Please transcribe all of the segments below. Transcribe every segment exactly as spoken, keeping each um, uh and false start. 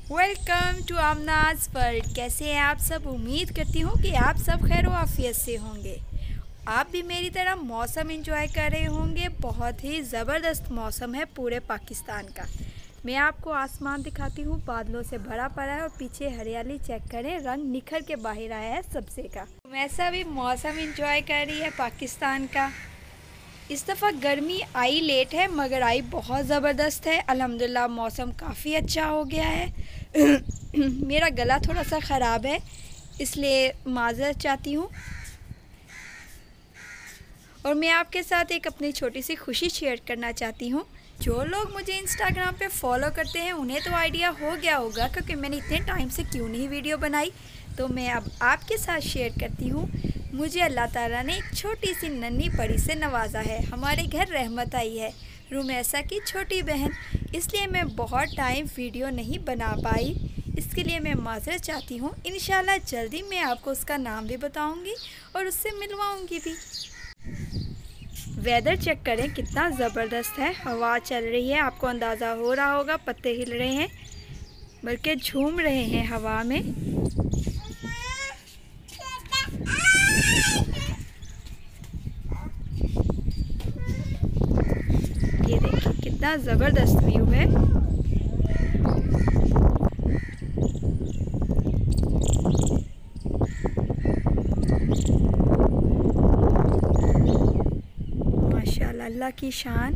Welcome to आमनाज world. कैसे हैं आप सब? उम्मीद करती हूँ कि आप सब खैर आफियत से होंगे। आप भी मेरी तरह मौसम एंजॉय कर रहे होंगे। बहुत ही ज़बरदस्त मौसम है पूरे पाकिस्तान का। मैं आपको आसमान दिखाती हूँ, बादलों से भरा पड़ा है और पीछे हरियाली चेक करें, रंग निखर के बाहर आया है सबसे का। वैसा भी मौसम एंजॉय कर रही है पाकिस्तान का। इस दफ़ा गर्मी आई लेट है मगर आई बहुत ज़बरदस्त है। अल्हम्दुलिल्लाह मौसम काफ़ी अच्छा हो गया है। मेरा गला थोड़ा सा ख़राब है इसलिए माज़रत चाहती हूँ। और मैं आपके साथ एक अपनी छोटी सी खुशी शेयर करना चाहती हूँ। जो लोग मुझे इंस्टाग्राम पे फॉलो करते हैं उन्हें तो आइडिया हो गया होगा क्योंकि मैंने इतने टाइम से क्यों नहीं वीडियो बनाई, तो मैं अब आपके साथ शेयर करती हूँ। मुझे अल्लाह ताला ने एक छोटी सी नन्ही परी से नवाजा है। हमारे घर रहमत आई है, रुमैसा की छोटी बहन, इसलिए मैं बहुत टाइम वीडियो नहीं बना पाई। इसके लिए मैं माज़रत चाहती हूँ। इंशाल्लाह जल्दी मैं आपको उसका नाम भी बताऊँगी और उससे मिलवाऊँगी भी। वेदर चेक करें कितना ज़बरदस्त है। हवा चल रही है, आपको अंदाज़ा हो रहा होगा, पत्ते हिल रहे हैं बल्कि झूम रहे हैं हवा में। ये देखिए कितना ज़बरदस्त व्यू है। माशाल्लाह, अल्लाह की शान।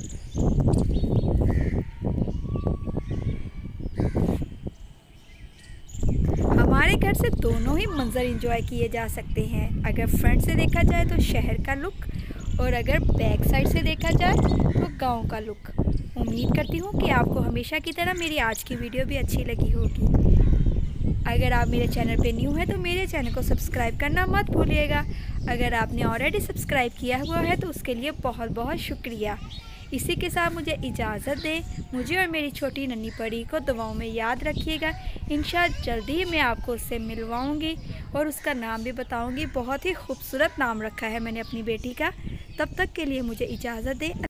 हमारे घर से दोनों ही मंजर एंजॉय किए जा सकते हैं। अगर फ्रंट से देखा जाए तो शहर का लुक और अगर बैक साइड से देखा जाए तो गांव का लुक। उम्मीद करती हूँ कि आपको हमेशा की तरह मेरी आज की वीडियो भी अच्छी लगी होगी। अगर आप मेरे चैनल पे न्यू हैं तो मेरे चैनल को सब्सक्राइब करना मत भूलिएगा। अगर आपने ऑलरेडी सब्सक्राइब किया हुआ है तो उसके लिए बहुत बहुत शुक्रिया। इसी के साथ मुझे इजाज़त दें। मुझे और मेरी छोटी नन्ही परी को दुआओं में याद रखिएगा। इंशाअल्लाह जल्दी ही मैं आपको उससे मिलवाऊंगी और उसका नाम भी बताऊंगी। बहुत ही खूबसूरत नाम रखा है मैंने अपनी बेटी का। तब तक के लिए मुझे इजाज़त दें।